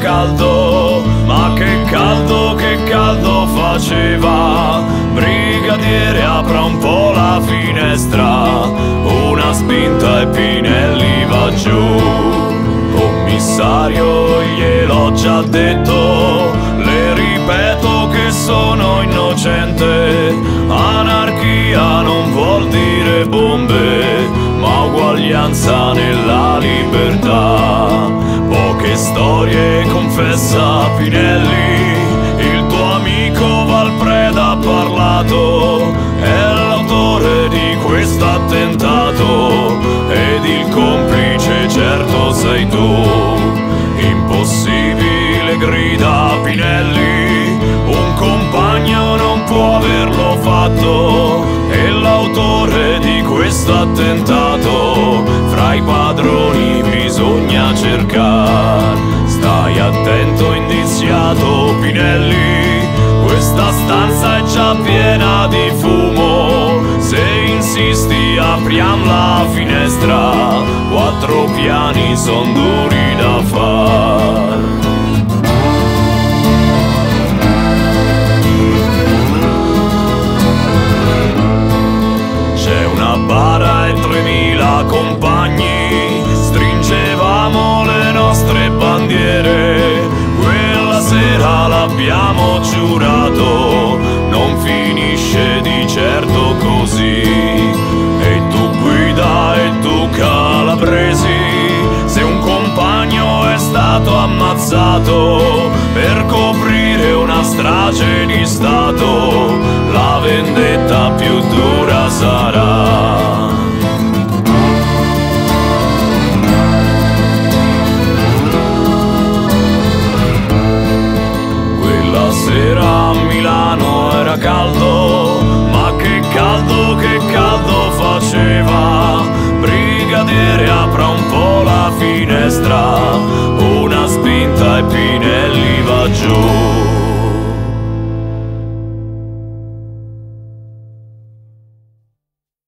caldo, ma che caldo faceva. Brigadiere, apra un po' la finestra, una spinta e Pinelli va giù. Commissario, gliel'ho già detto, le ripeto che sono innocente. Anarchia non vuol dire bombe, ma uguaglianza nella libertà. Poche storie confessa Pinelli, il tuo amico Valpreda ha parlato, è l'autore di questo attentato ed il complice certo sei tu. Impossibile, grida Pinelli, un compagno non può averlo fatto, e l'autore di questo attentato fra i padroni bisogna cercare. Stai attento, indiziato Pinelli, questa stanza è già piena di fumo. Se insisti apriam la finestra, 4 piani son duri da far. C'è una bara e 3000 compagni, stringevamo le nostre bandiere. Quella sera l'abbiamo giurato, non finisce di certo così. E tu guida e tu calabresi, se un compagno è stato ammazzato per coprire una strage di stato, la vendetta più dura